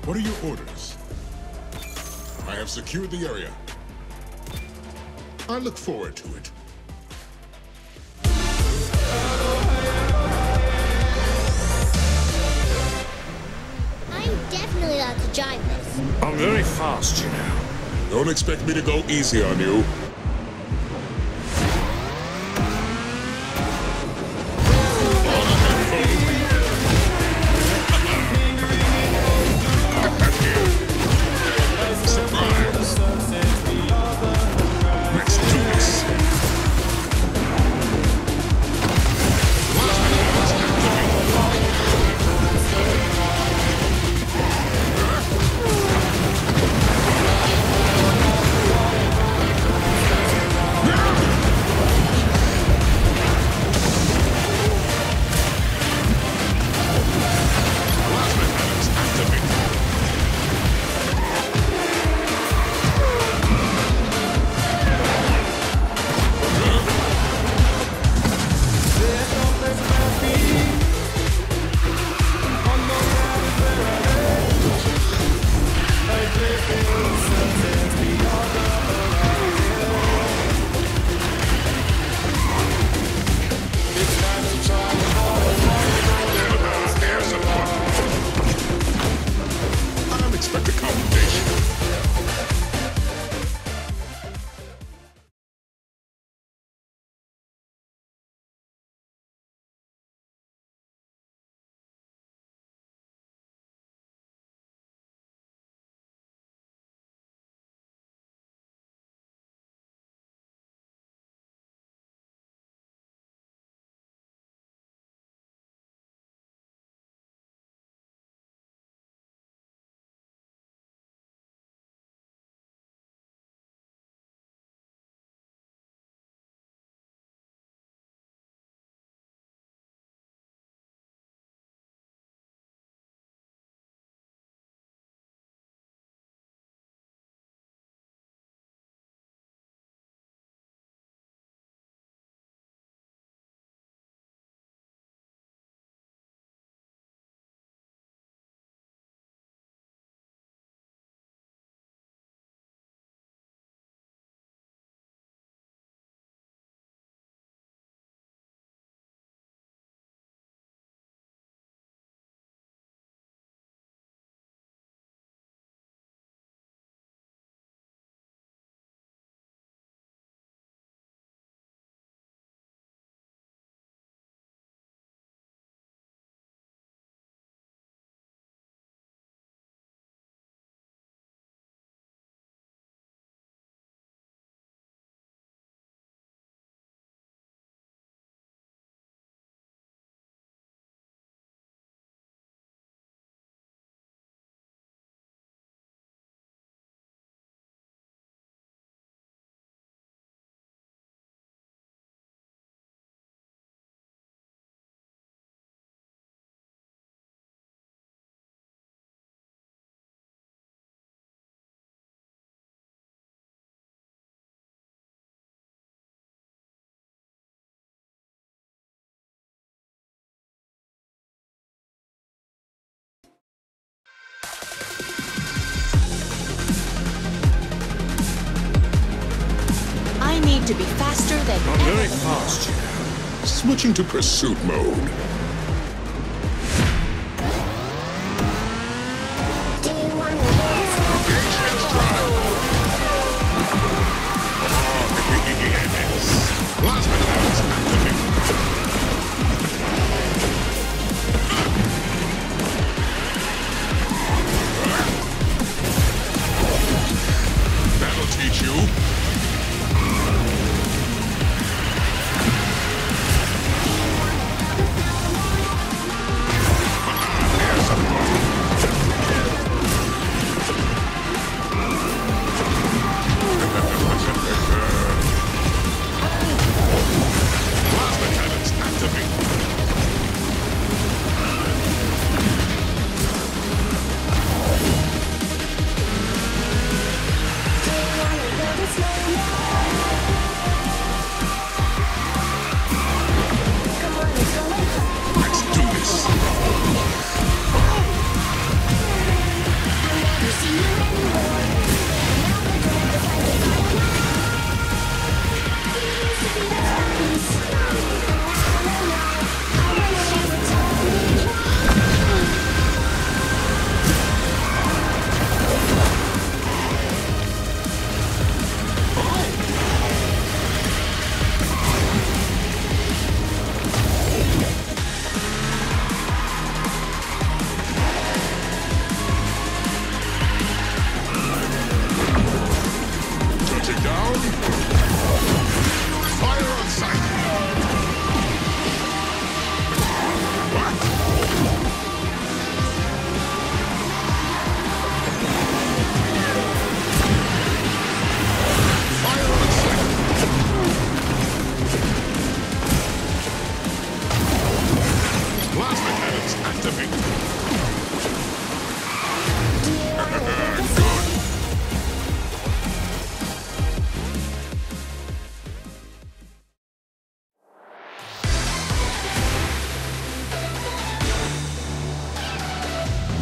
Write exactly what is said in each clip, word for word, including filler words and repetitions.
What are your orders? I have secured the area. I look forward to it. I'm definitely allowed to drive this. I'm very fast, you know. Don't expect me to go easy on you. I need to be faster than I'm ever. very fast, you know. Switching to pursuit mode. That'll teach you.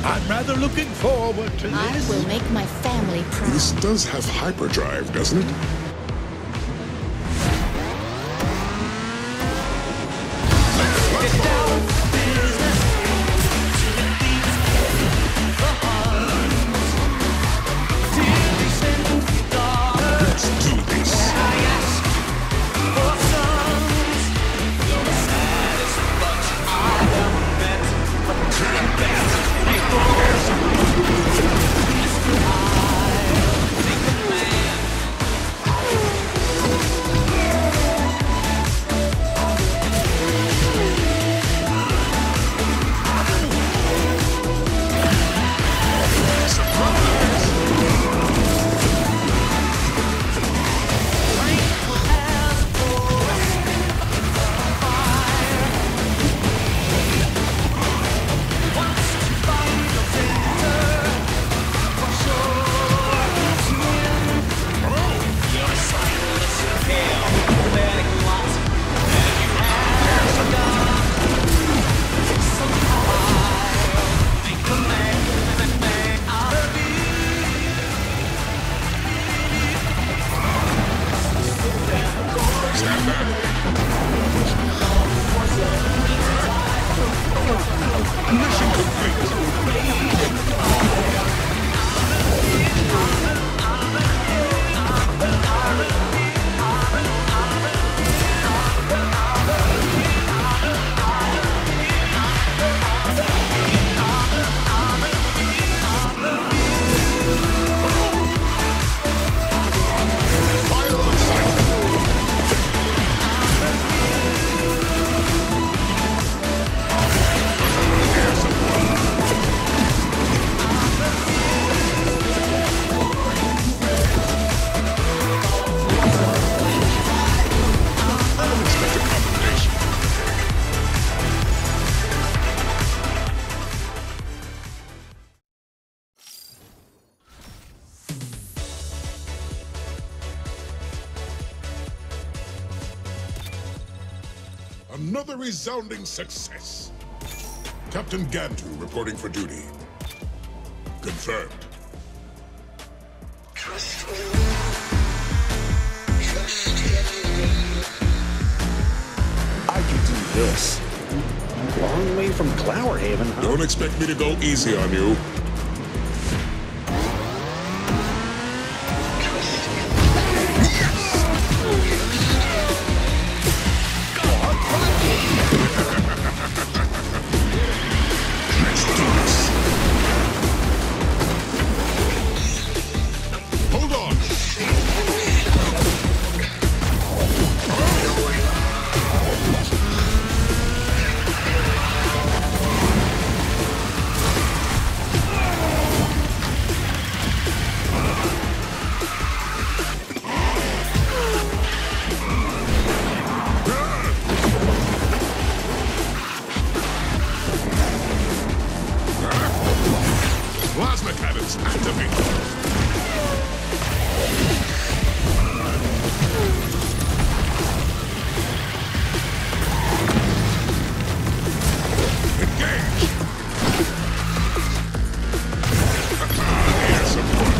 I'm rather looking forward to I this. will make my family proud. This does have hyperdrive, doesn't it? Let's do this. Mission complete. Fire on sight. Air support. Unexpected combination. Another resounding success. Captain Gantu reporting for duty. Confirmed. Trust in me. Trust in me. I could do this. Long way from Clowerhaven, huh? Don't expect me to go easy on you. Let's do this. Hold on. Plasma cannons activate. Engage. Air support.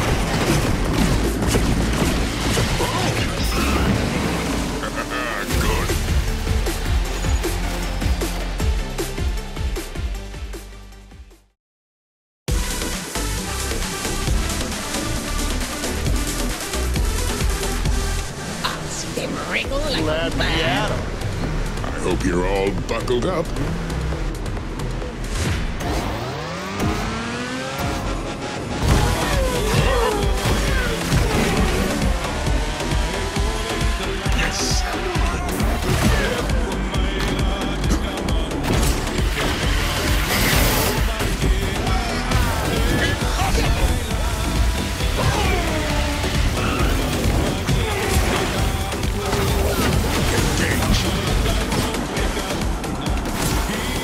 Good. Glad to be at 'em. I hope you're all buckled up. Yes. Engage.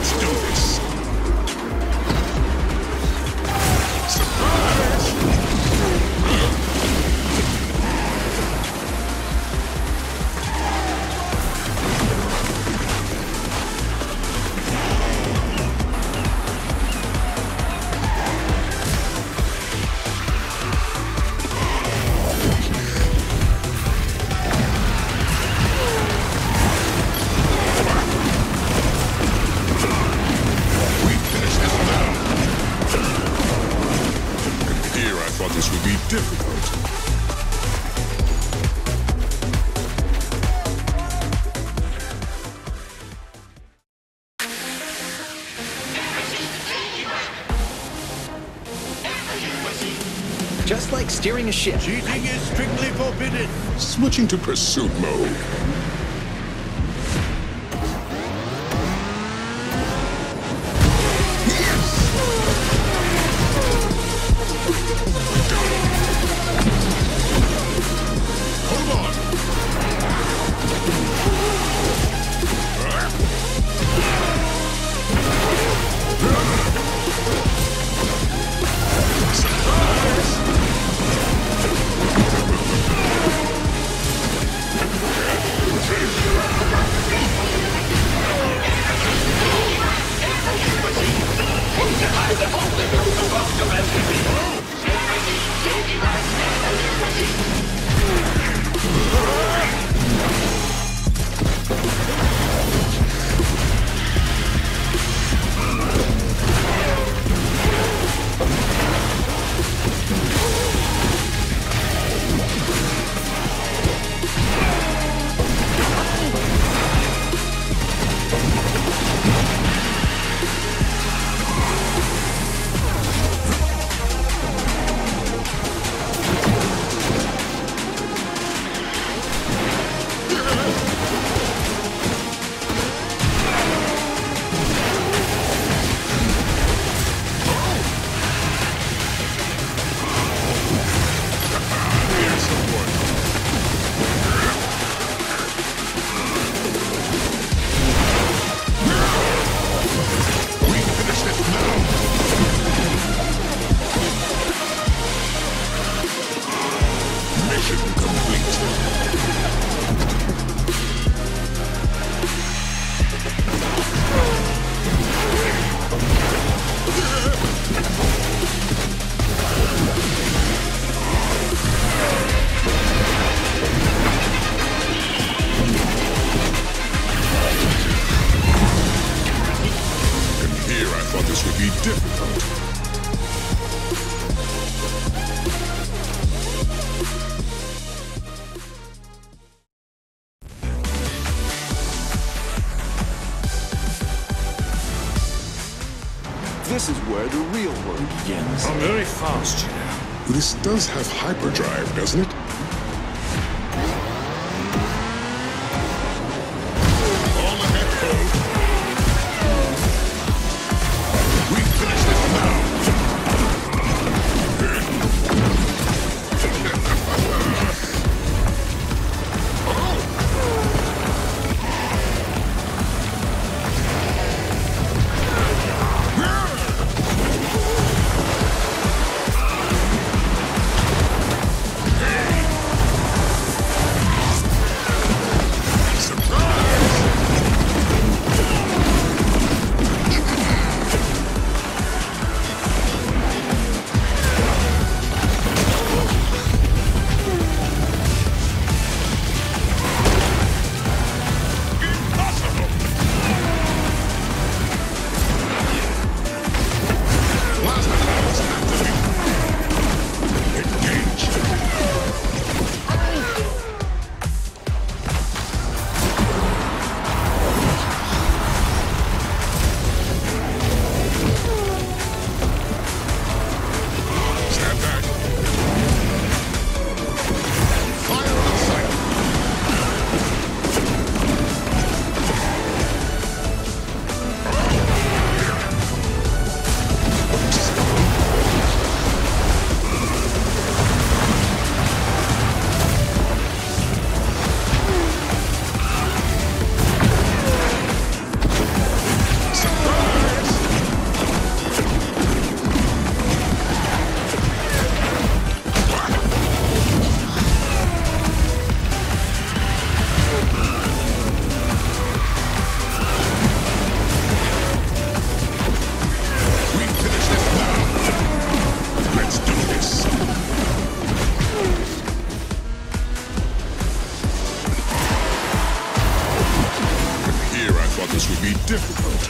Let's do this. Surprise! This would be difficult. Just like steering a ship. Cheating is strictly forbidden. Switching to pursuit mode. This would be difficult. This is where the real work begins. I'm very fast, you know. This does have hyperdrive, doesn't it? All ahead, code. We finish this now. Hey! This would be difficult.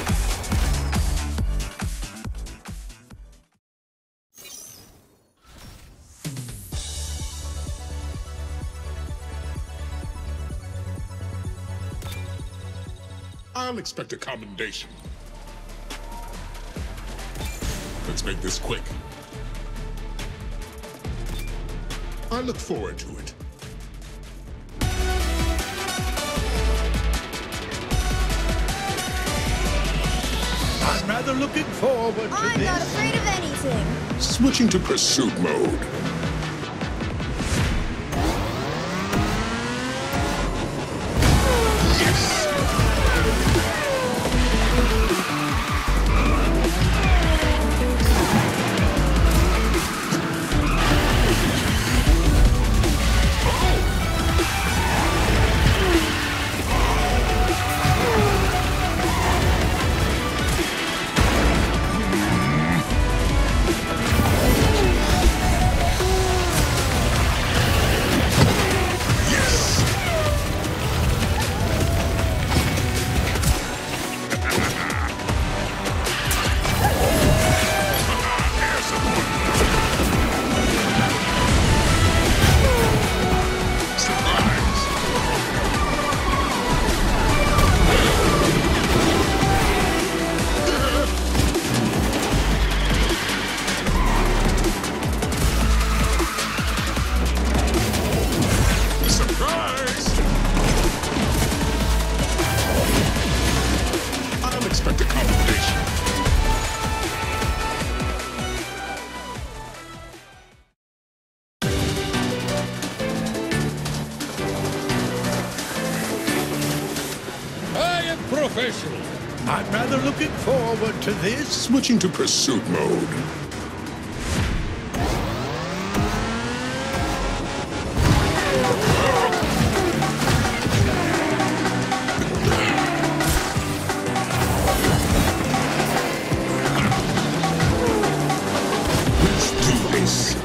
I'll expect a commendation. Let's make this quick. I look forward to it. I'm rather looking forward to I'm this. not afraid of anything. Switching to pursuit mode. Professional. I'm rather looking forward to this. Switching to pursuit mode. Let's do this.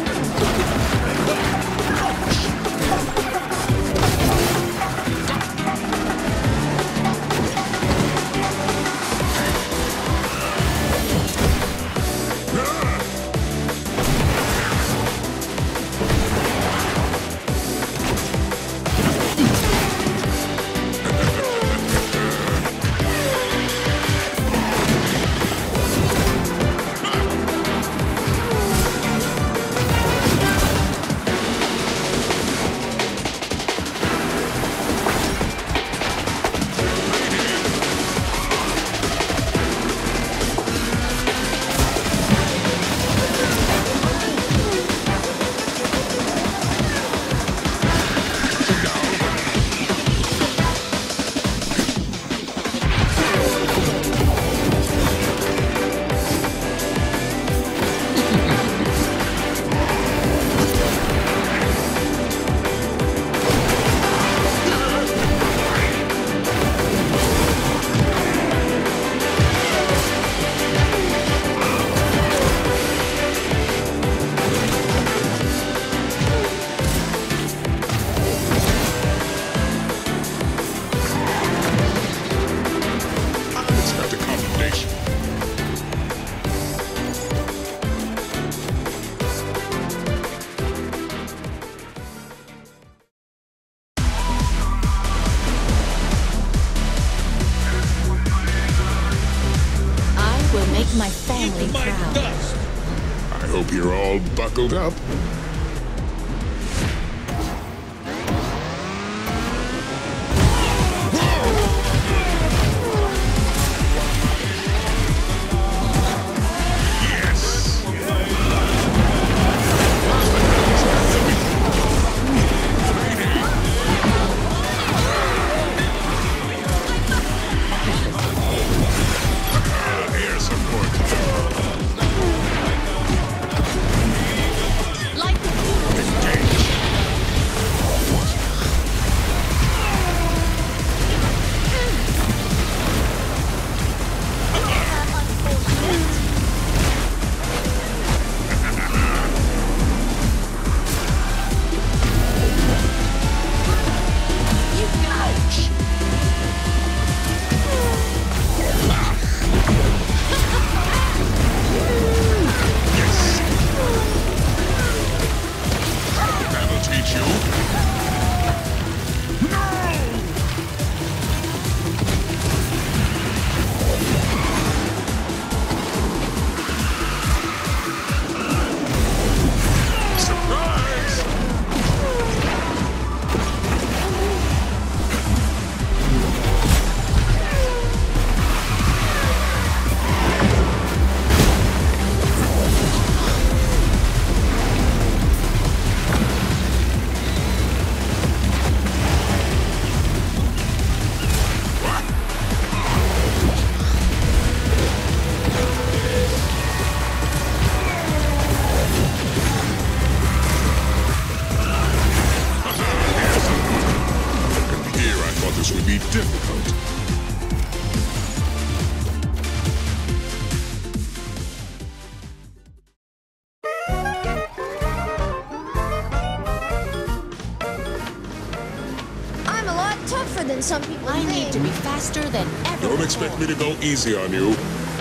Make my family my proud. dust. I hope you're all buckled up. Like some people I think. need to be faster than ever Don't before. expect me to go easy on you.